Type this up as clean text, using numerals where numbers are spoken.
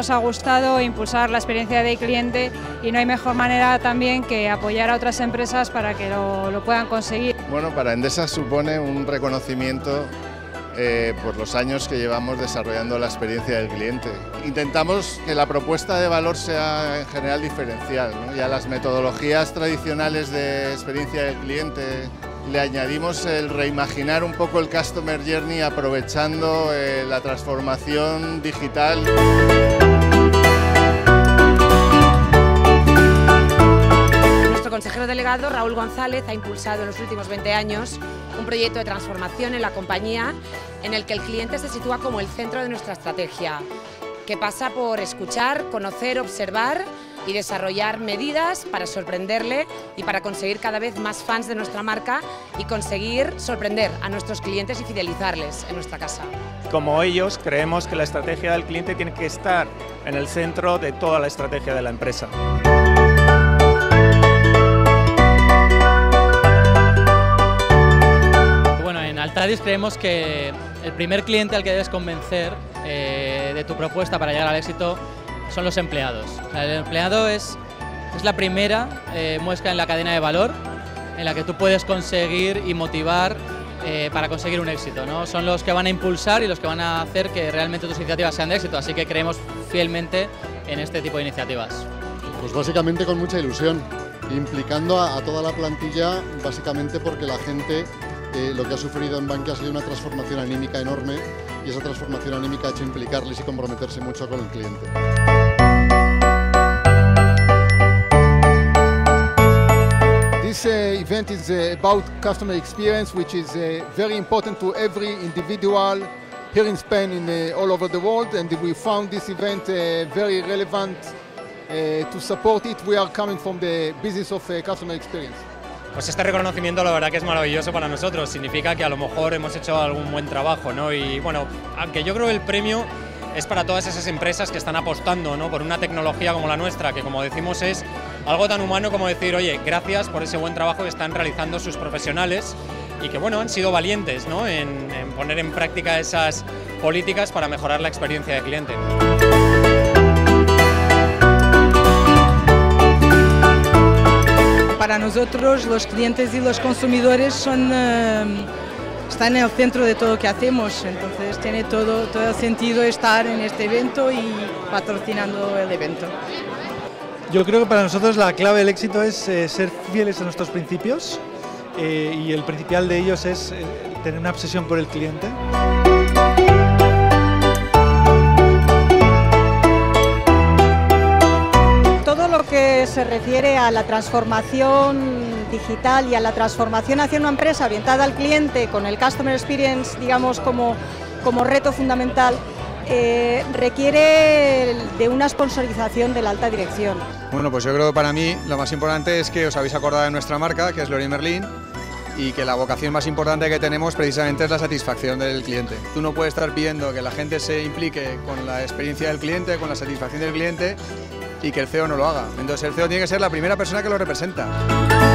nos ha gustado impulsar la experiencia del cliente y no hay mejor manera también que apoyar a otras empresas para que lo puedan conseguir. Bueno, para Endesa supone un reconocimiento por los años que llevamos desarrollando la experiencia del cliente. Intentamos que la propuesta de valor sea en general diferencial, ¿no? Y a las metodologías tradicionales de experiencia del cliente le añadimos el reimaginar un poco el Customer Journey aprovechando la transformación digital. Nuestro consejero delegado, Raúl González, ha impulsado en los últimos 20 años un proyecto de transformación en la compañía en el que el cliente se sitúa como el centro de nuestra estrategia, que pasa por escuchar, conocer, observar y desarrollar medidas para sorprenderle y para conseguir cada vez más fans de nuestra marca y conseguir sorprender a nuestros clientes y fidelizarles en nuestra casa. Como ellos, creemos que la estrategia del cliente tiene que estar en el centro de toda la estrategia de la empresa. Bueno, en Altadis creemos que el primer cliente al que debes convencer de tu propuesta para llegar al éxito son los empleados. O sea, el empleado es la primera muesca en la cadena de valor en la que tú puedes conseguir y motivar para conseguir un éxito, ¿no? Son los que van a impulsar y los que van a hacer que realmente tus iniciativas sean de éxito, así que creemos fielmente en este tipo de iniciativas. Pues básicamente con mucha ilusión, implicando a toda la plantilla, básicamente porque la gente lo que ha sufrido en Bankia ha sido una transformación anímica enorme y esa transformación anímica ha hecho implicarles y comprometerse mucho con el cliente. This event is about customer experience, which is very important to every individual here in Spain and all over the world, and we found this event very relevant to support it. We are coming from the business of customer experience. Pues este reconocimiento la verdad que es maravilloso para nosotros, significa que a lo mejor hemos hecho algún buen trabajo, ¿no? Y bueno, aunque yo creo que el premio es para todas esas empresas que están apostando, ¿no?, por una tecnología como la nuestra, que como decimos es algo tan humano como decir, oye, gracias por ese buen trabajo que están realizando sus profesionales y que bueno, han sido valientes, ¿no?, en poner en práctica esas políticas para mejorar la experiencia del cliente. Para nosotros los clientes y los consumidores están en el centro de todo lo que hacemos, entonces tiene todo el sentido estar en este evento y patrocinando el evento. Yo creo que para nosotros la clave del éxito es ser fieles a nuestros principios y el principal de ellos es tener una obsesión por el cliente. Todo lo que se refiere a la transformación digital y a la transformación hacia una empresa orientada al cliente con el Customer Experience, digamos, como reto fundamental, requiere de una sponsorización de la alta dirección. Bueno, pues yo creo que para mí lo más importante es que os habéis acordado de nuestra marca, que es Leroy Merlin, y que la vocación más importante que tenemos precisamente es la satisfacción del cliente. Tú no puedes estar pidiendo que la gente se implique con la experiencia del cliente, con la satisfacción del cliente, y que el CEO no lo haga. Entonces el CEO tiene que ser la primera persona que lo representa.